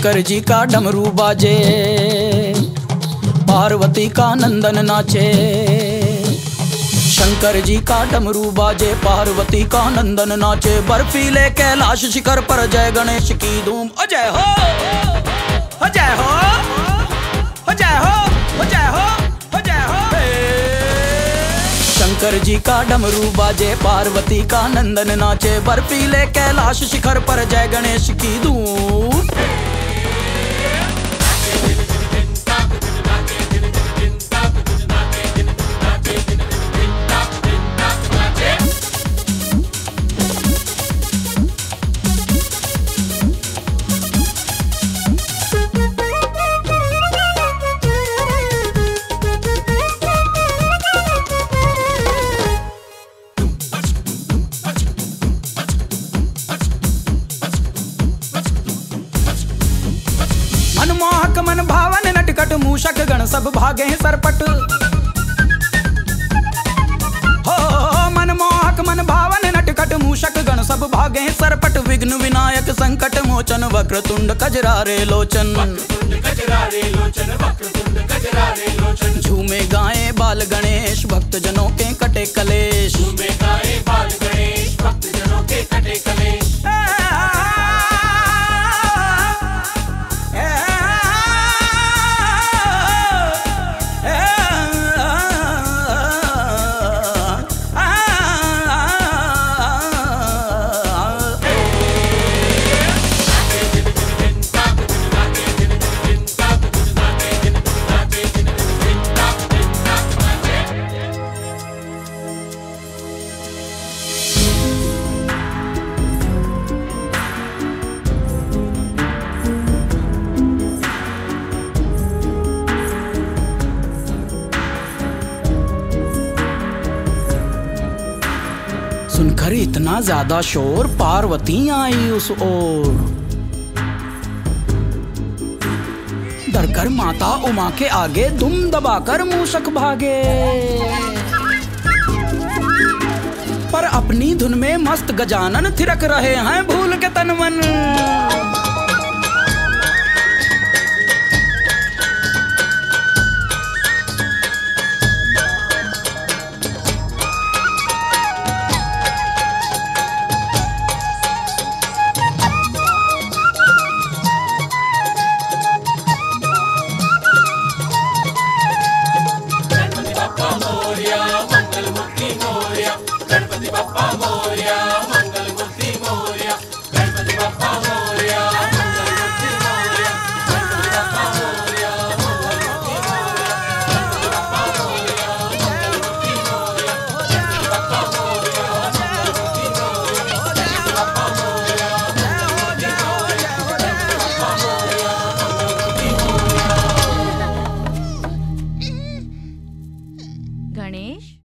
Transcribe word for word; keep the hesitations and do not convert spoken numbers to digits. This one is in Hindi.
शंकर जी का डमरू बाजे, पार्वती का नंदन नाचे। शंकर जी का डमरू बाजे, पार्वती का नंदन नाचे। बर्फीले कैलाश शिखर पर जय गणेश की धूम। अजय हो, अजय हो, अजय हो, अजय हो, अजय हो। शंकर जी का डमरू बाजे, पार्वती का नंदन नाचे। बर्फीले कैलाश शिखर पर जय गणेश की धूम। मनमोहक मन भावन नटखट, मूषक गण सब भागे सरपट। हो मनमोहक मन भावन नटखट, मूषक गण सब भागे सरपट। विघ्न विनायक संकट मोचन, वक्रतुंड कजरारे लोचन। झूमे गाए बाल गणेश, भक्त जनों के कटे कलेश। झूमे गाए बाल गणेश, भक्त जनों के कटे कलेश। सुनकर इतना ज्यादा शोर, पार्वती आई उस ओर। डरकर माता उमा के आगे दुम दबाकर मूषक भागे। पर अपनी धुन में मस्त गजानन थिरक रहे हैं भूल के तन मन।